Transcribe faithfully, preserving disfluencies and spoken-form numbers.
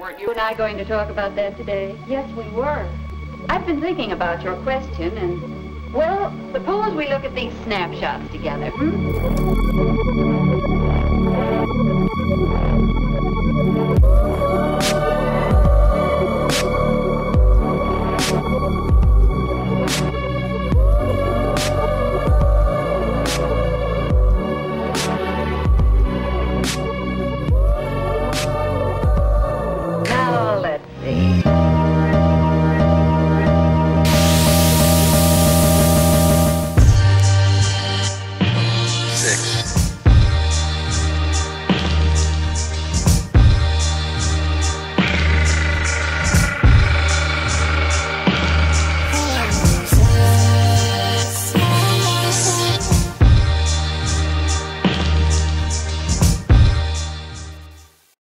Weren't you and I going to talk about that today? Yes, we were. I've been thinking about your question, and, well, suppose we look at these snapshots together, hmm?